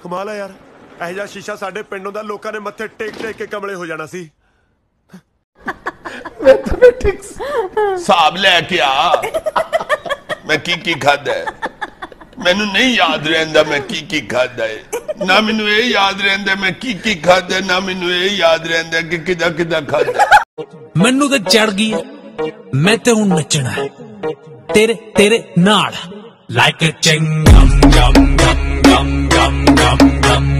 कमाल है यार, ਇਹੋ ਜਿਹਾ ਸ਼ੀਸ਼ਾ ਸਾਡੇ ਪਿੰਡੋਂ ਦਾ ਲੋਕਾਂ ਨੇ ਮੱਥੇ ਟੇਕ ਟੇਕ ਕੇ ਕਮਲੇ ਹੋ ਜਾਣਾ ਸੀ। मैथमेटिक्स हिसाब लैके आ मैं की खादा है, मैनू नहीं याद रहिंदा मैं की खादा है, ना मैनू ये याद रहिंदा मैं की खादा, ना मैनू ये याद रहिंदा कि किदा किदा खादा। मैनू तो चढ़ गई है, मैं ते हुण नचना है तेरे तेरे नाल लाइक चिंगम गम गम गम गम गम गम।